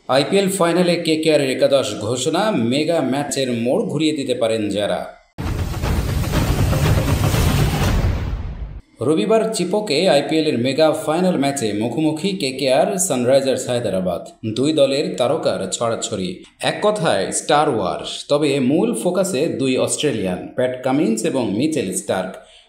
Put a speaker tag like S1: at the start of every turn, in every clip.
S1: IPL ফাইনালে কেকেআরের একাদশ ঘোষণা, মেগা ম্যাচের মোড় ঘুরিয়ে দিতে পারেন যারা। রবিবার চিপোকে আইপিএলের মেগা ফাইনাল ম্যাচে মুখোমুখি কেকেআর সানরাইজার্স হায়দ্রাবাদ। দুই দলের তারকার ছড়াছড়ি, এক কথায় স্টার ওয়ার। তবে মূল ফোকাসে দুই অস্ট্রেলিয়ান, প্যাট কামিন্স এবং মিচেল স্টার্ক।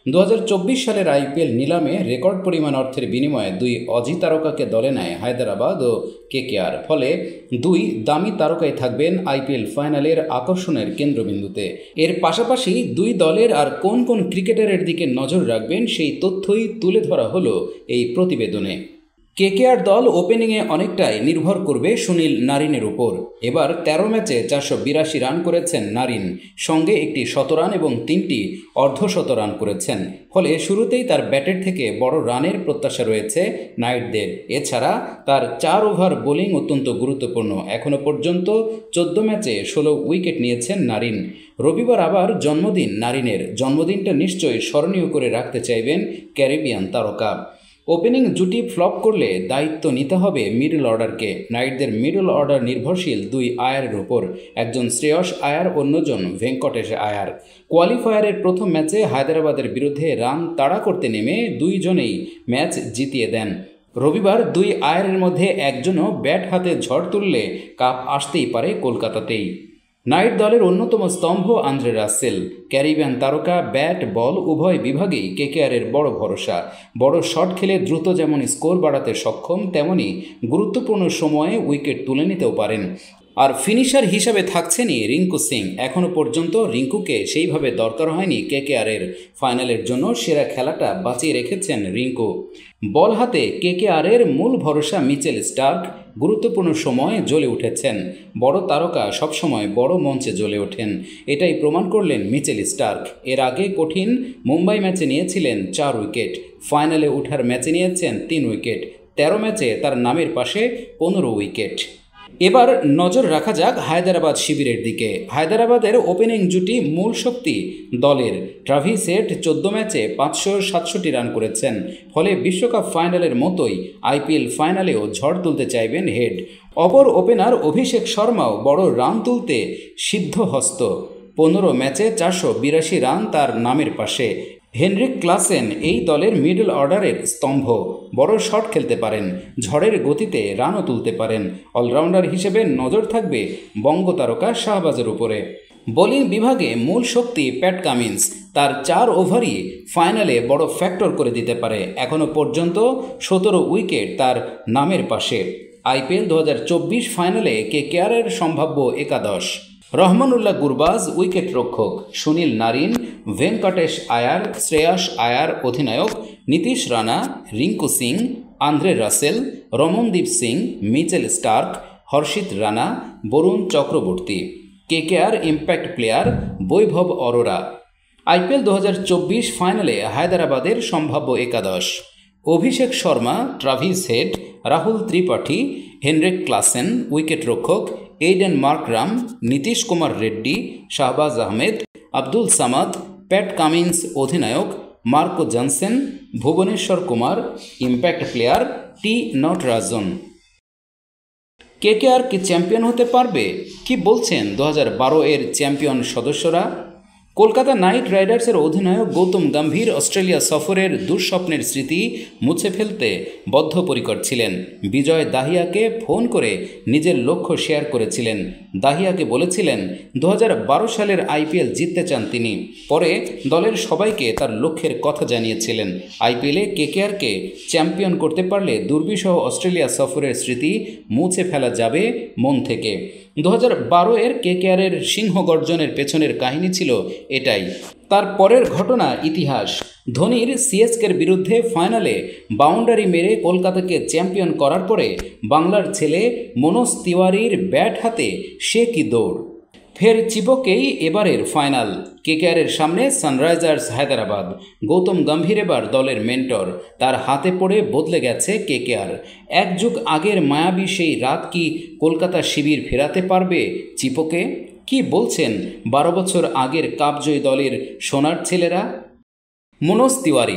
S1: 2024 সালের আইপিএল নিলামে রেকর্ড পরিমাণ অর্থের বিনিময়ে দুই অজি তারকাকে দলে নেয় হায়দ্রাবাদ ও কেকেআর। ফলে দুই দামি তারকাই থাকবেন আইপিএল ফাইনালের আকর্ষণের কেন্দ্রবিন্দুতে। এর পাশাপাশি দুই দলের আর কোন কোন ক্রিকেটারের দিকে নজর রাখবেন সেই তথ্যই তুলে ধরা হলো এই প্রতিবেদনে। কেকেআর দল ওপেনিংয়ে অনেকটাই নির্ভর করবে সুনীল নারিনের উপর। এবার 13 ম্যাচে 482 রান করেছেন নারিন, সঙ্গে একটি শতরান এবং 3টি অর্ধশতরান করেছেন। ফলে শুরুতেই তার ব্যাটের থেকে বড় রানের প্রত্যাশা রয়েছে নাইটদের। এছাড়া তার 4 ওভার বোলিং অত্যন্ত গুরুত্বপূর্ণ। এখনও পর্যন্ত 14 ম্যাচে 16 উইকেট নিয়েছেন নারিন। রবিবার আবার জন্মদিন নারিনের। জন্মদিনটা নিশ্চয়ই স্মরণীয় করে রাখতে চাইবেন ক্যারিবিয়ান তারকা। ওপেনিং জুটি ফ্লপ করলে দায়িত্ব নিতে হবে মিডল অর্ডারকে। নাইটদের মিডল অর্ডার নির্ভরশীল দুই আয়ারের ওপর, একজন শ্রেয়স আয়ার, অন্যজন ভেঙ্কটেশ আয়ার। কোয়ালিফায়ারের প্রথম ম্যাচে হায়দ্রাবাদের বিরুদ্ধে রান তাড়া করতে নেমে দুইজনেই ম্যাচ জিতিয়ে দেন। রবিবার দুই আয়ারের মধ্যে একজনও ব্যাট হাতে ঝড় তুললে কাপ আসতেই পারে কলকাতাতেই। নাইট দলের অন্যতম স্তম্ভ আন্দ্রে রাসেল। ক্যারিবিয়ান তারকা, ব্যাট বল উভয় বিভাগেই কেকেআরের বড় ভরসা। বড় শট খেলে দ্রুত যেমন স্কোর বাড়াতে সক্ষম, তেমনি গুরুত্বপূর্ণ সময়ে উইকেট তুলে নিতেও পারেন। আর ফিনিশার হিসাবে থাকছেনই রিঙ্কু সিং। এখনও পর্যন্ত রিঙ্কুকে সেইভাবে দরকার হয়নি কেকেআরের। ফাইনালের জন্য সেরা খেলাটা বাঁচিয়ে রেখেছেন রিঙ্কু। বল হাতে কেকেআরের মূল ভরসা মিচেল স্টার্ক গুরুত্বপূর্ণ সময়ে জ্বলে উঠেছেন। বড় তারকা সবসময় বড় মঞ্চে জ্বলে ওঠেন, এটাই প্রমাণ করলেন মিচেল স্টার্ক। এর আগে কঠিন মুম্বাই ম্যাচে নিয়েছিলেন 4 উইকেট, ফাইনালে ওঠার ম্যাচে নিয়েছেন 3 উইকেট। 13 ম্যাচে তার নামের পাশে 15 উইকেট। এবার নজর রাখা যাক হায়দ্রাবাদ শিবিরের দিকে। হায়দ্রাবাদের ওপেনিং জুটি মূল শক্তি দলের। ট্রাভিস হেড 14 ম্যাচে 567 রান করেছেন। ফলে বিশ্বকাপ ফাইনালের মতোই আইপিএল ফাইনালেও ঝড় তুলতে চাইবেন হেড। অপর ওপেনার অভিষেক শর্মাও বড় রান তুলতে সিদ্ধহস্ত। 15 ম্যাচে 482 রান তার নামের পাশে। হেনরিক ক্লাসেন এই দলের মিডল অর্ডারের স্তম্ভ। বড় শট খেলতে পারেন, ঝড়ের গতিতে রানও তুলতে পারেন। অলরাউন্ডার হিসেবে নজর থাকবে বঙ্গ তারকা শাহবাজের উপরে। বোলিং বিভাগে মূল শক্তি প্যাট কামিন্স। তার 4 ওভারই ফাইনালে বড় ফ্যাক্টর করে দিতে পারে। এখনও পর্যন্ত 17 উইকেট তার নামের পাশে। আইপিএল 2024 ফাইনালে কেকেআরের সম্ভাব্য একাদশ: রহমানুল্লাহ গুরবাজ উইকেট রক্ষক, সুনীল নারিন, ভেঙ্কটেশ আয়ার, শ্রেয়াস আয়ার অধিনায়ক, Nitish Rana, Rinku Singh, Andre Russell, Ramandeep Singh, Mitchell Starc, Harshit Rana, Varun Chakravarthy. KKR impact player Vaibhav Arora. IPL 2024 ফাইনালে হায়দ্রাবাদের সম্ভাব্য একাদশ: Abhishek Sharma, Travis Head, Rahul Tripathi, Heinrich Klaasen wicket রক্ষক, Aiden Markram, Nitish Kumar Reddy, Shahbaz Ahmed, Abdul Samad, Pat Cummins অধিনায়ক, Marco Jansen, Bhuvneshwar Kumar. Impact player T Natarajan. KKR কি চ্যাম্পিয়ন হতে পারবে? কি বলছেন 2012 এর চ্যাম্পিয়ন সদস্যরা? কলকাতা নাইট রাইডার্সের অধিনায়ক গৌতম গম্ভীর অস্ট্রেলিয়া সফরের দুঃস্বপ্নের স্মৃতি মুছে ফেলতে বদ্ধপরিকর ছিলেন। বিজয় দাহিয়াকে ফোন করে নিজের লক্ষ্য শেয়ার করেছিলেন। দাহিয়াকে বলেছিলেন 2012 সালের আইপিএল জিততে চান তিনি। পরে দলের সবাইকে তার লক্ষ্যের কথা জানিয়েছিলেন। আইপিএলে কেকেআরকে চ্যাম্পিয়ন করতে পারলে দুর্বিষহ অস্ট্রেলিয়া সফরের স্মৃতি মুছে ফেলা যাবে মন থেকে। 2012 এর কেকেআরের সিংহগর্জনের পেছনের কাহিনী ছিল এটাই। তার পরের ঘটনা ইতিহাস। ধোনির সিএসকের বিরুদ্ধে ফাইনালে বাউন্ডারি মেরে কলকাতাকে চ্যাম্পিয়ন করার পরে বাংলার ছেলে মনোজ তিওয়ারির ব্যাট হাতে সে কি দৌড়। ফের চিপকেই এবারের ফাইনাল। কেকেআরের সামনে সানরাইজার্স হায়দ্রাবাদ। গৌতম গম্ভীর এবার দলের মেন্টর। তার হাতে পড়ে বদলে গেছে কেকেআর। এক যুগ আগের মায়াবী সেই রাত কি কলকাতা শিবির ফেরাতে পারবে চিপকে? কি বলছেন 12 বছর আগের কাপজয়ী দলের সোনার ছেলেরা? মনোজ তিওয়ারি।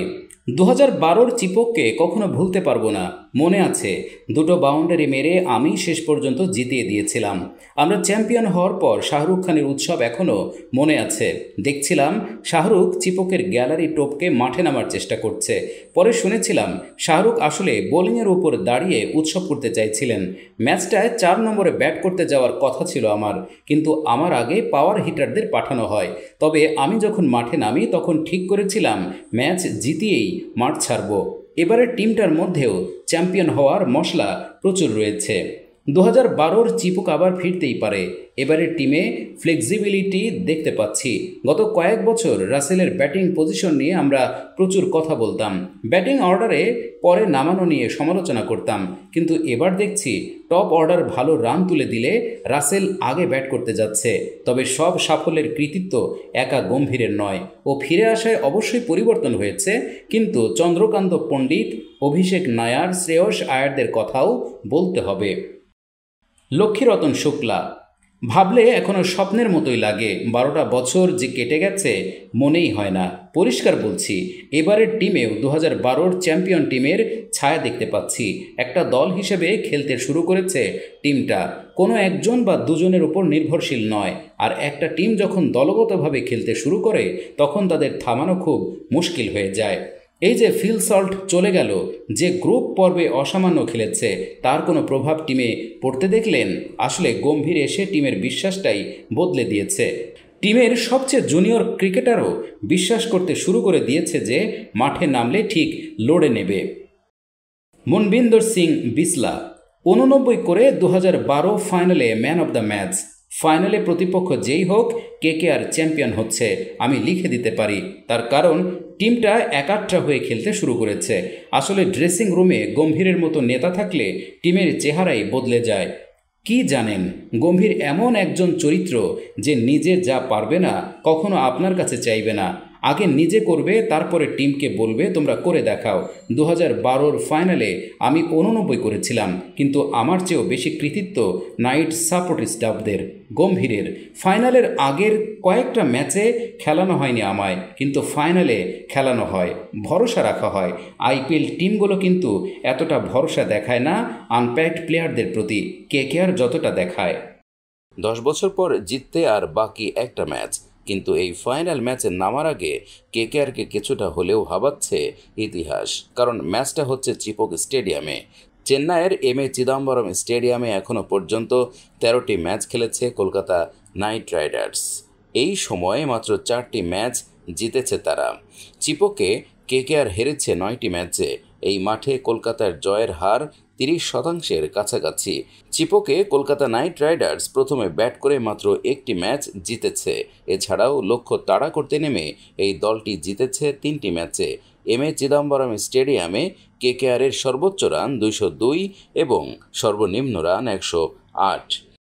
S1: 2012-র চিপককে কখনো ভুলতে পারবো না। মনে আছে, দুটো বাউন্ডারি মেরে আমি শেষ পর্যন্ত জিতিয়ে দিয়েছিলাম। আমরা চ্যাম্পিয়ন হওয়ার পর শাহরুখ খানের উৎসব এখনও মনে আছে। দেখছিলাম শাহরুখ চিপকের গ্যালারি টোপকে মাঠে নামার চেষ্টা করছে। পরে শুনেছিলাম শাহরুখ আসলে বোলিংয়ের উপর দাঁড়িয়ে উৎসব করতে চাইছিলেন। ম্যাচটায় 4 নম্বরে ব্যাট করতে যাওয়ার কথা ছিল আমার, কিন্তু আমার আগে পাওয়ার হিটারদের পাঠানো হয়। তবে আমি যখন মাঠে নামি তখন ঠিক করেছিলাম ম্যাচ জিতিয়েই মাঠ ছাড়ব। এবারের টিমটার মধ্যেও চ্যাম্পিয়ন হওয়ার মশলা প্রচুর রয়েছে। 2012-র চিপক আবার ফিরতেই পারে। এবারের টিমে ফ্লেক্সিবিলিটি দেখতে পাচ্ছি। গত কয়েক বছর রাসেলের ব্যাটিং পজিশন নিয়ে আমরা প্রচুর কথা বলতাম, ব্যাটিং অর্ডারে পরে নামানো নিয়ে সমালোচনা করতাম, কিন্তু এবার দেখছি টপ অর্ডার ভালো রান তুলে দিলে রাসেল আগে ব্যাট করতে যাচ্ছে। তবে সব সাফল্যের কৃতিত্ব একা গম্ভীরের নয়। ও ফিরে আসায় অবশ্যই পরিবর্তন হয়েছে, কিন্তু চন্দ্রকান্ত পণ্ডিত, অভিষেক নায়ার, শ্রেয়স আয়ারদের কথাও বলতে হবে। লক্ষ্মীরতন শুক্লা, ভাবলে এখনও স্বপ্নের মতোই লাগে। 12টা বছর যে কেটে গেছে মনেই হয় না। পরিষ্কার বলছি, এবারের টিমেও 2012-র চ্যাম্পিয়ন টিমের ছায়া দেখতে পাচ্ছি। একটা দল হিসেবে খেলতে শুরু করেছে টিমটা, কোনো একজন বা দুজনের উপর নির্ভরশীল নয়। আর একটা টিম যখন দলগতভাবে খেলতে শুরু করে তখন তাদের থামানো খুব মুশকিল হয়ে যায়। এই যে ফিল সল্ট চলে গেল, যে গ্রুপ পর্বে অসামান্য খেলেছে, তার কোনো প্রভাব টিমে পড়তে দেখলেন? আসলে গম্ভীর এসে টিমের বিশ্বাসটাই বদলে দিয়েছে। টিমের সবচেয়ে জুনিয়র ক্রিকেটারও বিশ্বাস করতে শুরু করে দিয়েছে যে মাঠে নামলে ঠিক লড়ে নেবে। মনবিন্দর সিং বিসলা 89 করে 2012 ফাইনালে ম্যান অব দ্য ম্যাচ। ফাইনালে প্রতিপক্ষ যেই হোক, কেকেআর চ্যাম্পিয়ন হচ্ছে আমি লিখে দিতে পারি। তার কারণ টিমটা একাট্টা হয়ে খেলতে শুরু করেছে। আসলে ড্রেসিং রুমে গম্ভীরের মতো নেতা থাকলে টিমের চেহারাই বদলে যায়। কি জানেন, গম্ভীর এমন একজন চরিত্র যে নিজে যা পারবে না কখনো আপনার কাছে চাইবে না। আগে নিজে করবে, তারপরে টিমকে বলবে তোমরা করে দেখাও। 2012-র ফাইনালে আমি 89 করেছিলাম, কিন্তু আমার চেয়েও বেশি কৃতিত্ব নাইট সাপোর্ট স্টাফদের। গম্ভীরের ফাইনালের আগের কয়েকটা ম্যাচে খেলানো হয়নি আমায়, কিন্তু ফাইনালে খেলানো হয়, ভরসা রাখা হয়। আইপিএল টিমগুলো কিন্তু এতটা ভরসা দেখায় না আনপ্যাকড প্লেয়ারদের প্রতি, কেকেআর যতটা দেখায়।
S2: 10 বছর পর জিততে আর বাকি একটা ম্যাচ, কিন্তু এই ফাইনাল ম্যাচে নামার আগে কেকেআরকে কিছুটা হলেও ভাবাচ্ছে ইতিহাস। কারণ ম্যাচটা হচ্ছে চিপক স্টেডিয়ামে। চেন্নাইয়ের এম এ চিদাম্বরম স্টেডিয়ামে এখনও পর্যন্ত 13টি ম্যাচ খেলেছে কলকাতা নাইট রাইডার্স। এই সময়ে মাত্র 4টি ম্যাচ জিতেছে তারা। চিপকে কেকেআর হেরেছে 9টি ম্যাচে। এই মাঠে কলকাতার জয়ের হার 30% কাছাকাছি। চিপকে কলকাতা নাইট রাইডার্স প্রথমে ব্যাট করে মাত্র 1টি ম্যাচ জিতেছে। এছাড়াও লক্ষ্য তাড়া করতে নেমে এই দলটি জিতেছে 3টি ম্যাচে। এম এ চিদাম্বরম স্টেডিয়ামে কেকেআরের সর্বোচ্চ রান 202 এবং সর্বনিম্ন রান 108।